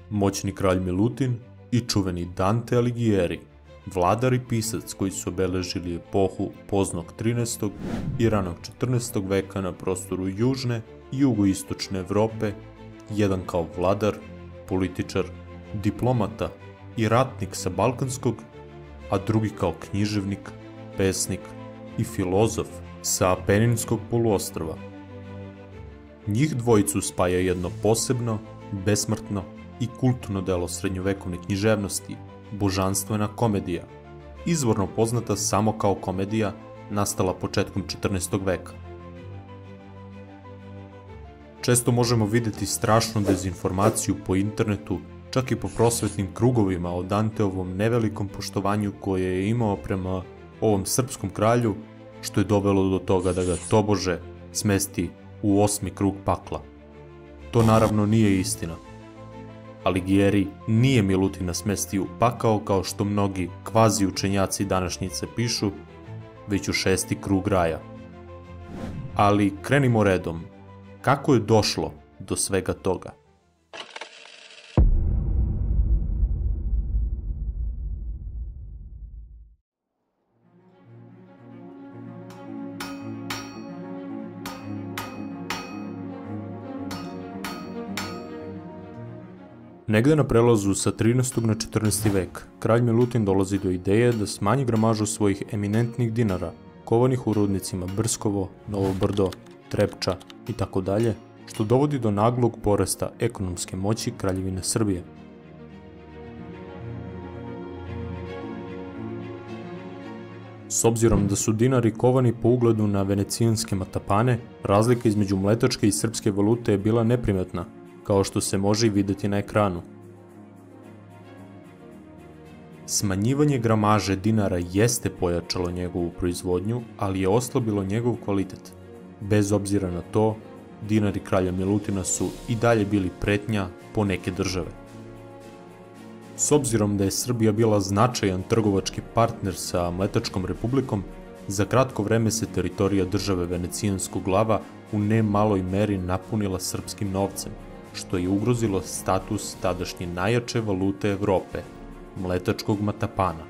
moćni kralj Milutin i čuveni Dante Alighieri, vladar i pisac koji su obeležili epohu poznog 13. i ranog 14. veka na prostoru južne i jugoistočne Evrope, jedan kao vladar, političar, diplomata i ratnik sa Balkanskog, a drugi kao književnik, pesnik i filozof sa Apeninskog poluostrva. Njih dvojicu spaja jedno posebno, besmrtno i kultno delo srednjovekovne književnosti, Božanstvena komedija, izvorno poznata samo kao komedija, nastala početkom 14. veka. Često možemo videti strašnu dezinformaciju po internetu, čak i po prosvetnim krugovima o Danteovom nevelikom poštovanju koje je imao prema ovom srpskom kralju, što je dovelo do toga da ga tobože smesti u 8. krug pakla. To naravno nije istina. Alighieri nije Milutina smestio u pakao kao što mnogi kvazi učenjaci današnjice pišu, već u 6. krug raja. Ali krenimo redom. Kako je došlo do svega toga? Negde na prelazu sa 13. na 14. vek, kralj Milutin dolazi do ideje da smanji gramažu svojih eminentnih dinara, kovanih u rudnicima Brskovo, Novo Brdo, Trepča itd., što dovodi do naglog porasta ekonomske moći Kraljevine Srbije. S obzirom da su dinari kovani po ugledu na venecijanske matapane, razlika između mletačke i srpske valute je bila neprimetna, kao što se može i videti na ekranu. Smanjivanje gramaže dinara jeste pojačalo njegovu proizvodnju, ali je oslabilo njegov kvalitet. Bez obzira na to, dinari kralja Milutina su i dalje bili pretnja po neke države. S obzirom da je Srbija bila značajan trgovački partner sa Mletačkom republikom, za kratko vreme se teritorija države Venecijanskog glava u ne maloj meri napunila srpskim novcem, što je ugrozilo status tadašnje najjače valute Evrope, mletačkog matapana.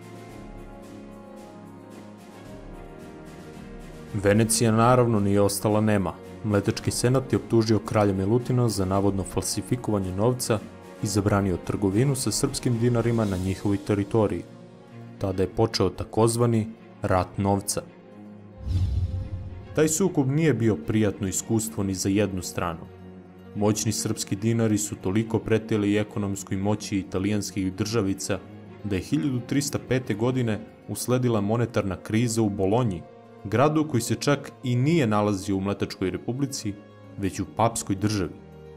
Venecija naravno nije ostala nema. Mletački senat je optužio kralja Milutina za navodno falsifikovanje novca i zabranio trgovinu sa srpskim dinarima na njihovoj teritoriji. Tada je počeo takozvani rat novca. Taj sukob nije bio prijatno iskustvo ni za jednu stranu. Moćni srpski dinari su toliko pretili ekonomskoj moći italijanskih državica da je 1305. godine usledila monetarna kriza u Bolonji, gradu koji se čak i nije nalazio u Mletačkoj republici, već u papskoj državi.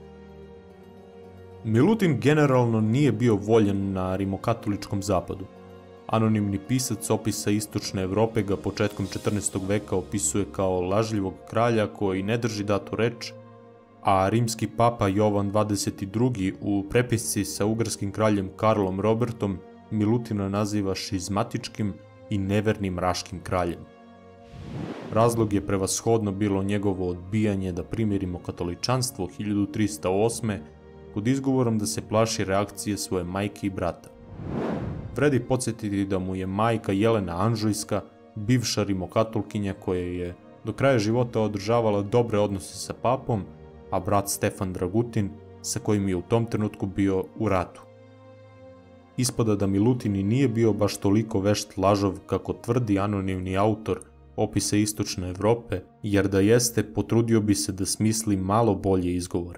Milutin generalno nije bio voljen na rimokatoličkom zapadu. Anonimni pisac opisa istočne Evrope ga početkom 14. veka opisuje kao lažljivog kralja koji ne drži datu reč, a rimski papa Jovan 22. u prepisci sa ugarskim kraljem Karlom Robertom Milutina naziva šizmatičkim i nevernim raškim kraljem. Razlog je prevashodno bilo njegovo odbijanje da primi rimokatoličanstvo 1308. pod izgovorom da se plaši reakcije svoje majke i brata. Vredi podsjetiti da mu je majka Jelena Anžujska, bivša rimokatolkinja koja je do kraja života održavala dobre odnose sa papom, a brat Stefan Dragutin, sa kojim je u tom trenutku bio u ratu. Ispada da Milutin i nije bio baš toliko vešt lažov kako tvrdi anonimni autor opisa istočne Evrope, jer da jeste, potrudio bi se da smisli malo bolje izgovore.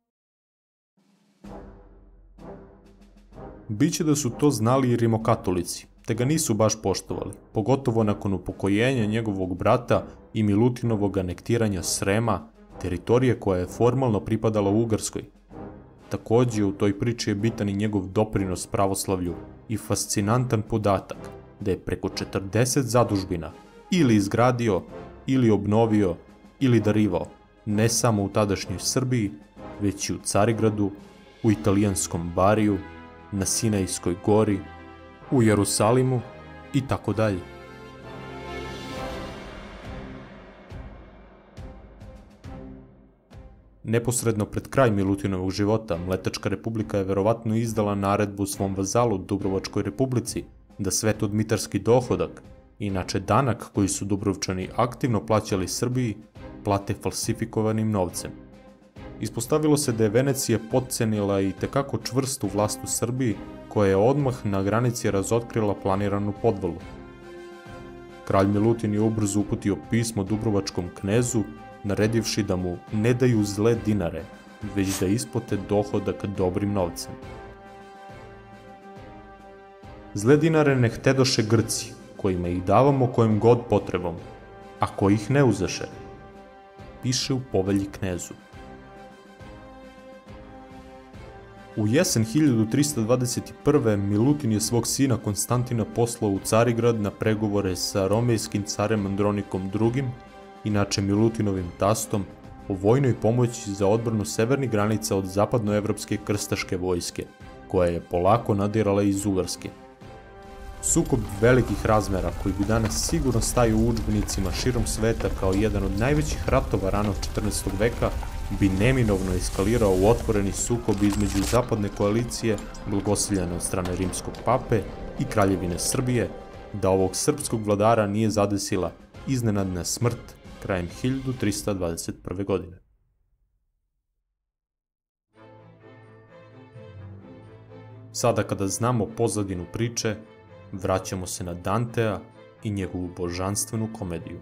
Biće da su to znali i rimokatolici, te ga nisu baš poštovali, pogotovo nakon upokojenja njegovog brata i Milutinovog anektiranja Srema, teritorije koja je formalno pripadala Ugarskoj. Takođe, u toj priči je bitan i njegov doprinos pravoslavlju i fascinantan podatak da je preko 40 zadužbina ili izgradio, ili obnovio, ili darivao, ne samo u tadašnjoj Srbiji, već i u Carigradu, u italijanskom Bariju, na Sinajskoj gori, u Jerusalimu i tako dalje. Neposredno pred kraj Milutinovog života, Mletačka republika je verovatno izdala naredbu svom vazalu Dubrovačkoj republici da svetodmitarski dohodak, inače danak koji su Dubrovčani aktivno plaćali Srbiji, plate falsifikovanim novcem. Ispostavilo se da je Venecija potcenila i tekako čvrstu vlast u Srbiji, koja je odmah na granici razotkrila planiranu podvalu. Kralj Milutin je ubrzo uputio pismo Dubrovačkom knezu, naredivši da mu ne daju zle dinare, već da isplate dohodak dobrim novcem. Zle dinare ne htedoše Grci, kojima ih davamo kojim god potrebom, a koji ih ne uzeše, piše u povelji knezu. U jesen 1321. Milutin je svog sina Konstantina poslao u Carigrad na pregovore sa romejskim carem Andronikom II, inače Milutinovim tastom, o vojnoj pomoći za odbranu severnih granica od zapadnoevropske krstaške vojske, koja je polako nadirala iz Ugarske. Sukob velikih razmera, koji bi danas sigurno stajao u udžbenicima širom sveta kao jedan od najvećih ratova ranog 14. veka, bi neminovno eskalirao u otvoreni sukob između zapadne koalicije, blagosiljane od strane rimskog pape, i kraljevine Srbije, da ovog srpskog vladara nije zadesila iznenadna smrt krajem 1321. godine. Sada kada znamo pozadinu priče, vraćamo se na Dantea i njegovu božanstvenu komediju.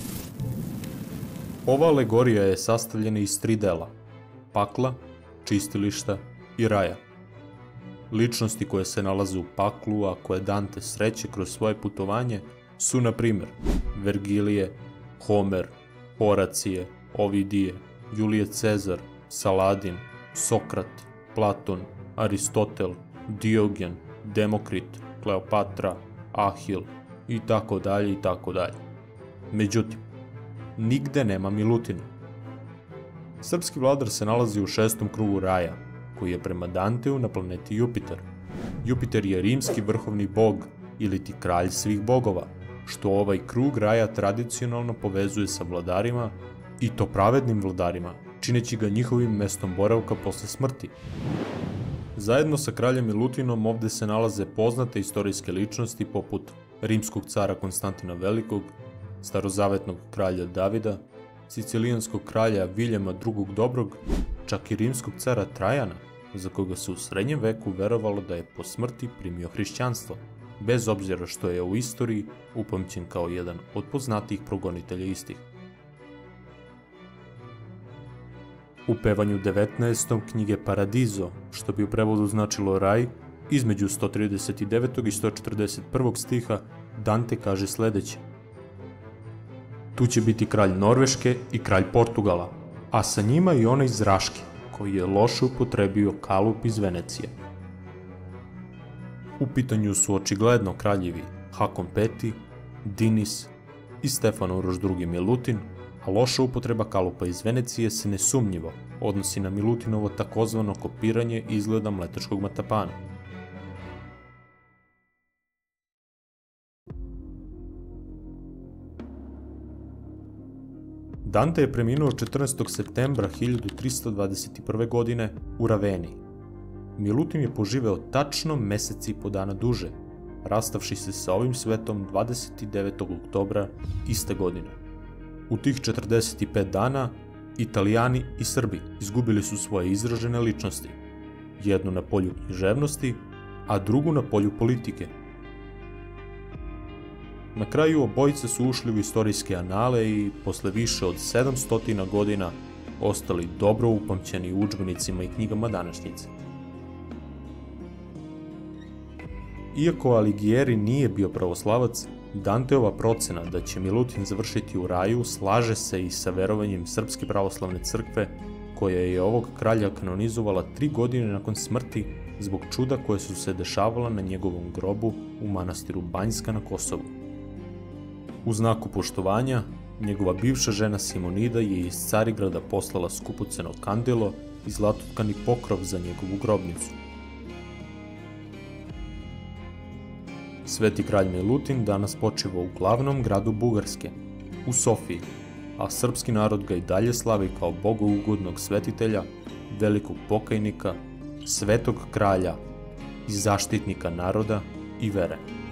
Ova alegorija je sastavljena iz 3 dela: pakla, čistilišta i raja. Ličnosti koje se nalaze u paklu, a koje Dante sreće kroz svoje putovanje, su na primjer Vergilije, Homer, Horacije, Ovidije, Julije Cezar, Saladin, Sokrat, Platon, Aristotel, Diogen, Demokrit, Kleopatra, Ahil i tako dalje i tako dalje. Međutim, nigde nema Milutina. Srpski vladar se nalazi u 6. krugu raja, koji je prema Danteu na planeti Jupiter. Jupiter je rimski vrhovni bog ili ti kralj svih bogova, što ovaj krug raja tradicionalno povezuje sa vladarima, i to pravednim vladarima, čineći ga njihovim mestom boravka posle smrti. Zajedno sa kraljem Milutinom ovde se nalaze poznate istorijske ličnosti poput rimskog cara Konstantina Velikog, starozavetnog kralja Davida, sicilijanskog kralja Viljema II. Dobrog, čak i rimskog cara Trajana, za koga se u srednjem veku verovalo da je po smrti primio hrišćanstvo, bez obzira što je u istoriji upamćen kao jedan od poznatijih progonitelja istih. U pevanju 19. knjige Paradiso, što bi u prevodu značilo raj, između 139. i 141. stiha, Dante kaže sledeće: Tu će biti kralj Norveške i kralj Portugala, a sa njima i onaj iz Raške, koji je loše upotrebio kalup iz Venecije. U pitanju su očigledno kraljevi Hakon V, Dinis i Stefan Uroš II. Milutin, a loša upotreba kalupa iz Venecije se nesumnjivo odnosi na Milutinovo takozvano kopiranje izgleda mletačkog matapana. Dante je preminuo 14. septembra 1321. godine u Raveni. Milutin je poživeo tačno mesec i po dana duže, rastavši se sa ovim svetom 29. oktobra iste godine. U tih 45 dana Italijani i Srbi izgubili su svoje izražene ličnosti, jednu na polju književnosti, a drugu na polju politike. Na kraju obojice su ušli u istorijske anale i posle više od 700 godina ostali dobro upamćeni u udžbenicima i knjigama današnjice. Iako Alighieri nije bio pravoslavac, Danteova procena da će Milutin završiti u raju slaže se i sa verovanjem Srpske pravoslavne crkve, koja je ovog kralja kanonizovala 3 godine nakon smrti zbog čuda koje su se dešavala na njegovom grobu u manastiru Banjska na Kosovu. U znaku poštovanja, njegova bivša žena Simonida je iz Carigrada poslala skupoceno kandilo i zlatotkani pokrov za njegovu grobnicu. Sveti kralj Milutin danas počiva u glavnom gradu Bugarske, u Sofiji, a srpski narod ga i dalje slavi kao bogougodnog svetitelja, velikog pokajnika, svetog kralja i zaštitnika naroda i vere.